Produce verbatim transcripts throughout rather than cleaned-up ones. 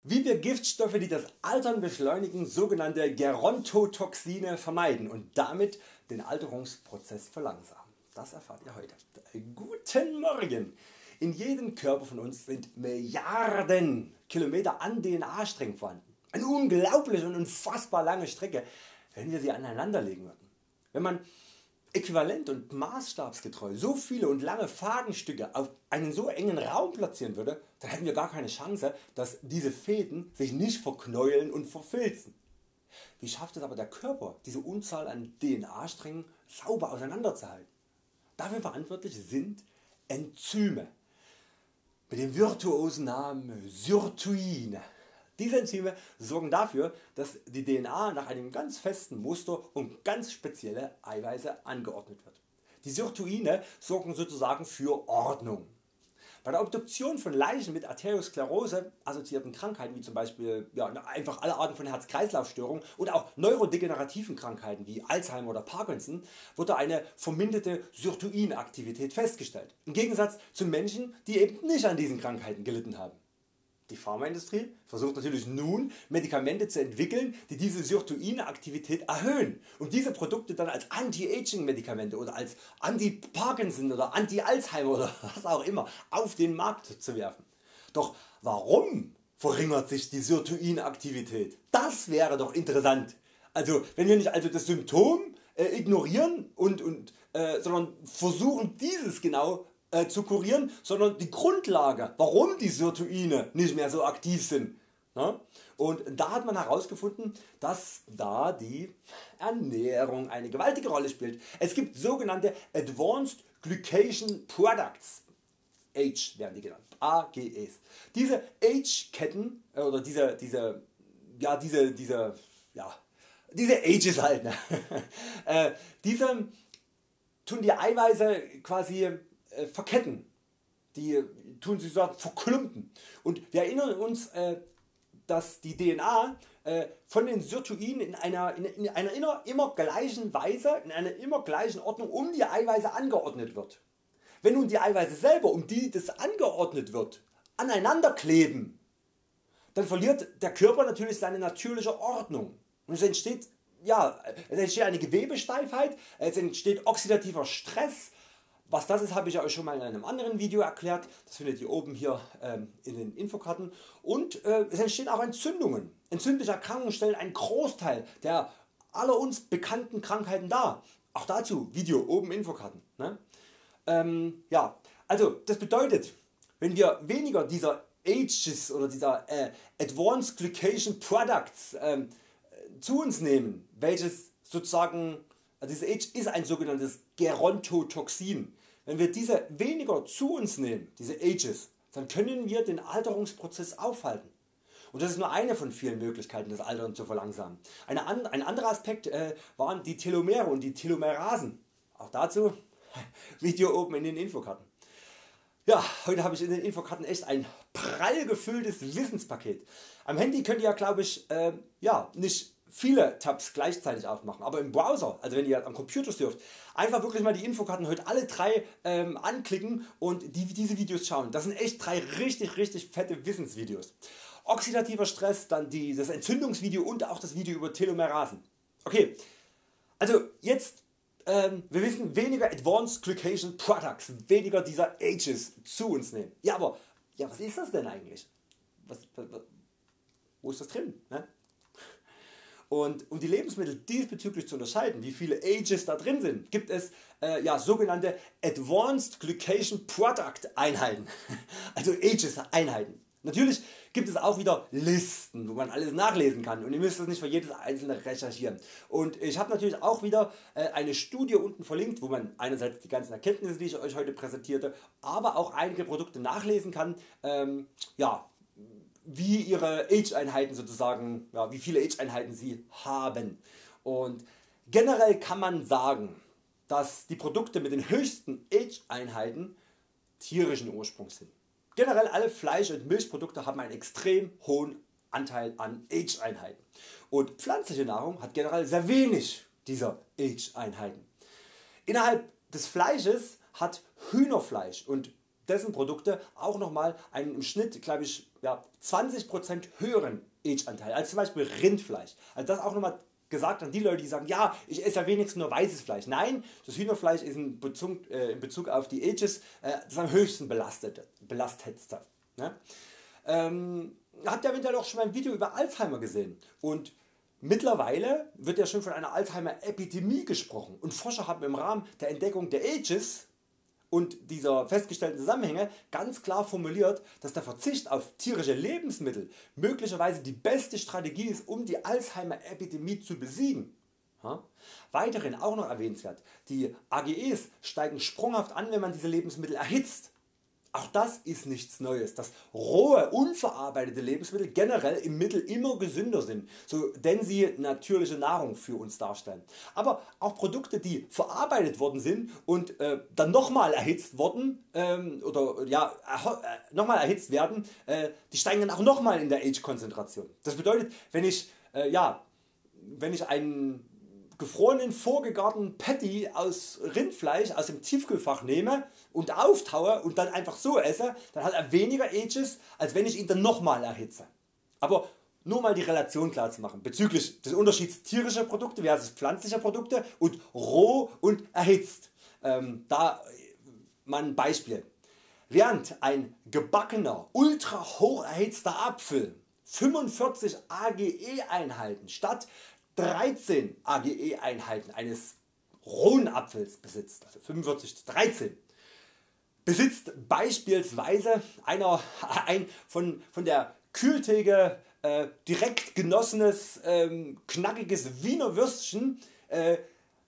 Wie wir Giftstoffe, die das Altern beschleunigen, sogenannte Gerontotoxine vermeiden und damit den Alterungsprozess verlangsamen. Das erfahrt ihr heute. Guten Morgen! In jedem Körper von uns sind Milliarden Kilometer an D N A-Strängen vorhanden. Eine unglaubliche und unfassbar lange Strecke, wenn wir sie aneinander legen würden. Wenn man äquivalent und maßstabsgetreu so viele und lange Fadenstücke auf einen so engen Raum platzieren würde, dann hätten wir gar keine Chance, dass diese Fäden sich nicht verknäueln und verfilzen. Wie schafft es aber der Körper, diese Unzahl an D N A-Strängen sauber auseinanderzuhalten? Dafür verantwortlich sind Enzyme mit dem virtuosen Namen Sirtuine. Diese Enzyme sorgen dafür, dass die D N A nach einem ganz festen Muster und ganz spezielle Eiweiße angeordnet wird. Die Sirtuine sorgen sozusagen für Ordnung. Bei der Obduktion von Leichen mit Arteriosklerose assoziierten Krankheiten wie zum Beispiel ja, einfach alle Arten von Herz-Kreislauf-Störungen oder auch neurodegenerativen Krankheiten wie Alzheimer oder Parkinson wurde eine verminderte Sirtuinaktivität festgestellt, im Gegensatz zu Menschen die eben nicht an diesen Krankheiten gelitten haben. Die Pharmaindustrie versucht natürlich nun Medikamente zu entwickeln, die diese Sirtuinaktivität erhöhen und diese Produkte dann als Anti-Aging Medikamente oder als Anti-Parkinson oder Anti-Alzheimer oder was auch immer auf den Markt zu werfen. Doch warum verringert sich die Sirtuinaktivität? Das wäre doch interessant. Also wenn wir nicht also das Symptom äh, ignorieren und, und, äh, sondern versuchen dieses genau Äh, zu kurieren, sondern die Grundlage, warum die Sirtuine nicht mehr so aktiv sind. Ne? Und da hat man herausgefunden, dass da die Ernährung eine gewaltige Rolle spielt. Es gibt sogenannte Advanced Glycation Products, Age werden die genannt, A G Es. Diese Age-Ketten äh, oder diese, diese, ja, diese, diese, ja, diese Ages halt, ne? äh, diese tun die Eiweiße quasi verketten, die tun sie so verklumpen und wir erinnern uns, dass die D N A von den Sirtuinen in einer, in einer immer, immer gleichen Weise, in einer immer gleichen Ordnung um die Eiweiße angeordnet wird. Wenn nun die Eiweiße selber, um die das angeordnet wird, aneinander kleben, dann verliert der Körper natürlich seine natürliche Ordnung und es entsteht, ja, es entsteht eine Gewebesteifheit, es entsteht oxidativer Stress. Was das ist, habe ich euch schon mal in einem anderen Video erklärt. Das findet ihr oben hier ähm, in den Infokarten. Und äh, es entstehen auch Entzündungen. Entzündliche Erkrankungen stellen einen Großteil der aller uns bekannten Krankheiten dar. Auch dazu Video oben Infokarten. Ne? Ähm, ja, also das bedeutet, wenn wir weniger dieser Ages oder dieser äh, Advanced Glycation Products ähm, zu uns nehmen, welches sozusagen, also dieses Age ist ein sogenanntes Gerontotoxin. Wenn wir diese weniger zu uns nehmen, diese Ages, dann können wir den Alterungsprozess aufhalten. Und das ist nur eine von vielen Möglichkeiten, das Altern zu verlangsamen. Eine, ein anderer Aspekt äh, waren die Telomere und die Telomerasen. Auch dazu Video oben in den Infokarten. Ja, heute habe ich in den Infokarten echt ein prall gefülltes Wissenspaket. Am Handy könnt ihr ja, glaube ich, äh, ja, nicht viele Tabs gleichzeitig aufmachen, aber im Browser, also wenn ihr am Computer surft, einfach wirklich mal die Infokarten heute alle drei ähm, anklicken und die, diese Videos schauen. Das sind echt drei richtig richtig fette Wissensvideos. Oxidativer Stress, dann die, das Entzündungsvideo und auch das Video über Telomerasen. Okay, also jetzt ähm, wir wissen, weniger Advanced Glycation Products, weniger dieser Ages zu uns nehmen. Ja, aber ja, was ist das denn eigentlich? Was, was, wo ist das drin? Ne? Und um die Lebensmittel diesbezüglich zu unterscheiden, wie viele Ages da drin sind, gibt es äh, ja, sogenannte Advanced Glycation Product Einheiten, also Ages Einheiten. Natürlich gibt es auch wieder Listen, wo man alles nachlesen kann und ihr müsst das nicht für jedes einzelne recherchieren. Und ich habe natürlich auch wieder äh, eine Studie unten verlinkt, wo man einerseits die ganzen Erkenntnisse, die ich euch heute präsentierte, aber auch einige Produkte nachlesen kann. Ähm, ja, wie ihre Age-Einheiten sozusagen, ja, wie viele Age-Einheiten sie haben. Und generell kann man sagen, dass die Produkte mit den höchsten Age-Einheiten tierischen Ursprungs sind. Generell alle Fleisch- und Milchprodukte haben einen extrem hohen Anteil an Age-Einheiten. Und pflanzliche Nahrung hat generell sehr wenig dieser Age-Einheiten. Innerhalb des Fleisches hat Hühnerfleisch und dessen Produkte auch nochmal einen im Schnitt glaube ich ja, zwanzig Prozent höheren Age-Anteil als zum Beispiel Rindfleisch. Also das auch nochmal gesagt an die Leute die sagen, ja ich esse ja wenigstens nur weißes Fleisch. Nein, das Hühnerfleisch ist in Bezug, äh, in Bezug auf die Ages äh, das am höchsten belastete, belastetste. Ne? Ähm, habt ihr eventuell auch schon mal ein Video über Alzheimer gesehen und mittlerweile wird ja schon von einer Alzheimer Epidemie gesprochen und Forscher haben im Rahmen der Entdeckung der Ages und dieser festgestellten Zusammenhänge ganz klar formuliert, dass der Verzicht auf tierische Lebensmittel möglicherweise die beste Strategie ist, um die Alzheimer Epidemie zu besiegen. Ja? Weiterhin auch noch erwähnenswert, die A G Es steigen sprunghaft an, wenn man diese Lebensmittel erhitzt. Auch das ist nichts Neues, dass rohe, unverarbeitete Lebensmittel generell im Mittel immer gesünder sind, so denn sie natürliche Nahrung für uns darstellen. Aber auch Produkte die verarbeitet worden sind und äh, dann nochmal erhitzt wurden ähm, oder ja, äh, nochmal erhitzt werden, äh, die steigen dann auch nochmal in der Age-Konzentration. Das bedeutet wenn ich, äh, ja, wenn ich einen gefrorenen vorgegarten Patty aus Rindfleisch aus dem Tiefkühlfach nehme und auftaue und dann einfach so esse, dann hat er weniger Ages als wenn ich ihn dann nochmal erhitze. Aber nur mal die Relation klar zu machen bezüglich des Unterschieds tierischer Produkte versus pflanzlicher Produkte und roh und erhitzt. Ähm, da mal ein Beispiel. Während ein gebackener ultra hoch erhitzter Apfel fünfundvierzig A G E Einheiten statt dreizehn A G E Einheiten eines rohen Apfels besitzt, also fünfundvierzig zu dreizehn, besitzt beispielsweise einer, ein von, von der Kühltheke äh, direkt genossenes ähm, knackiges Wiener Würstchen äh,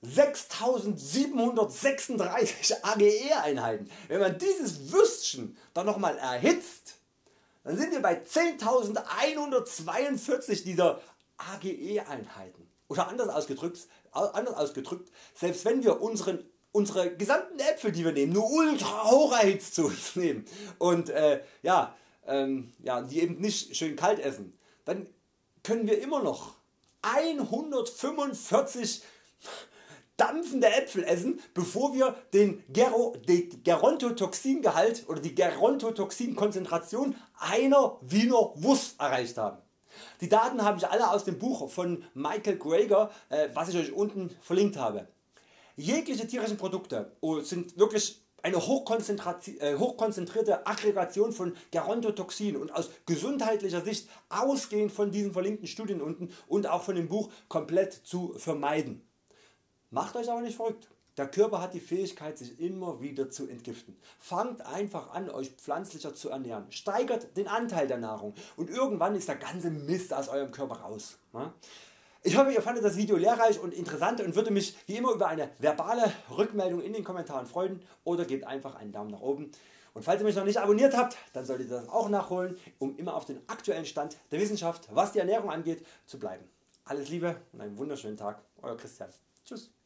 sechstausendsiebenhundertsechsunddreißig A G E Einheiten. Wenn man dieses Würstchen dann nochmal erhitzt, dann sind wir bei zehntausendeinhundertzweiundvierzig dieser A G E Einheiten. Oder anders ausgedrückt, anders ausgedrückt, selbst wenn wir unseren, unsere gesamten Äpfel die wir nehmen nur ultra hoch erhitzt zu uns nehmen und äh, ja, ähm, ja, die eben nicht schön kalt essen, dann können wir immer noch hundertfünfundvierzig dampfende Äpfel essen, bevor wir den Gero, den Gerontotoxingehalt oder die Gerontotoxinkonzentration einer Wiener Wurst erreicht haben. Die Daten habe ich alle aus dem Buch von Michael Greger, äh, was ich Euch unten verlinkt habe. Jegliche tierischen Produkte sind wirklich eine hochkonzentrierte Aggregation von Gerontotoxinen und aus gesundheitlicher Sicht ausgehend von diesen verlinkten Studien unten und auch von dem Buch komplett zu vermeiden. Macht Euch aber nicht verrückt. Der Körper hat die Fähigkeit sich immer wieder zu entgiften. Fangt einfach an Euch pflanzlicher zu ernähren, steigert den Anteil der Nahrung und irgendwann ist der ganze Mist aus Eurem Körper raus. Ich hoffe Ihr fandet das Video lehrreich und interessant und würde mich wie immer über eine verbale Rückmeldung in den Kommentaren freuen oder gebt einfach einen Daumen nach oben. Und falls ihr mich noch nicht abonniert habt, dann solltet ihr das auch nachholen, um immer auf den aktuellen Stand der Wissenschaft was die Ernährung angeht zu bleiben. Alles Liebe und einen wunderschönen Tag, Euer Christian. Tschüss.